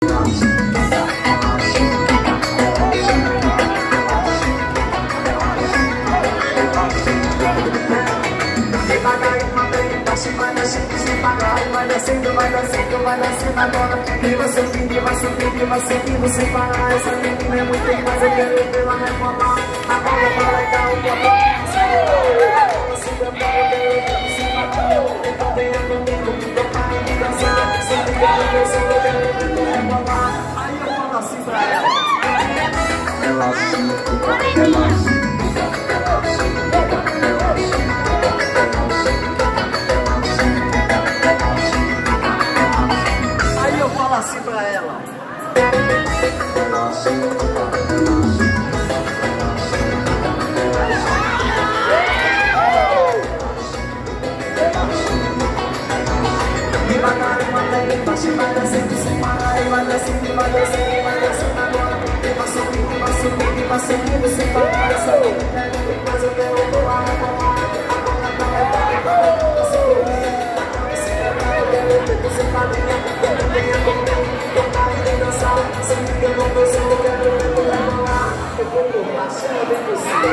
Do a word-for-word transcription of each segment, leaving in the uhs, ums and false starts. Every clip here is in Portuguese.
Vai descendo, vai descendo, vai descendo agora. E vai subindo, vai subindo, vai subindo sem parar. Essa menina é muito demais, eu quero ver ela reclamar. Agora tá legal, o papai você deu pra eu ver, eu se matou. Então venha comigo, tô parando de dançar. Se liga no meu som, eu quero ver ela reclamar. Aí eu falo assim pra ela. Ela assim, ela assim. Assim pra ela. Devagar, vai embaixo, vai descendo sem parar. Vai descendo, vai descendo, vai descendo agora. Vai subindo, vai subindo, vai subindo sem parar. Essa menina é muito coisa, eu quero voar, voar. Agora tá legal, você você tá minha, minha comigo, tô parando de dançar. Se liga no meu som, eu quero ver tu rebolar. Eu vou por baixo, eu vou por cima.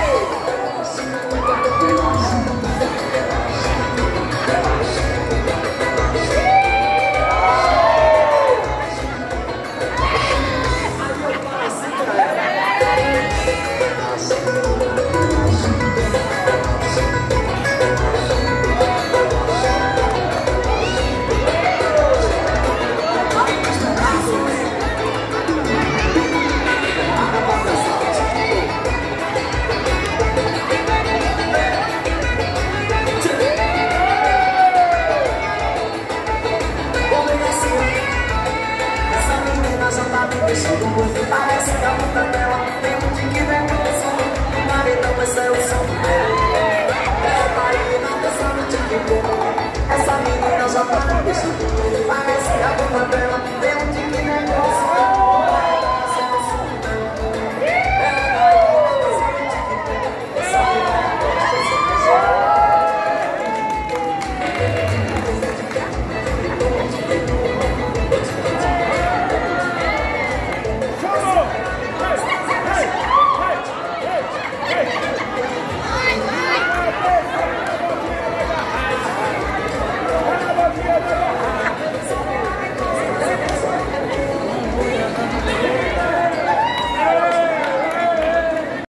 Parece que a luta dela tem um tique que vem muito som. Mas então esse é o som dela. Ela tá aí na dança no tique. Essa menina já tá com o bicho.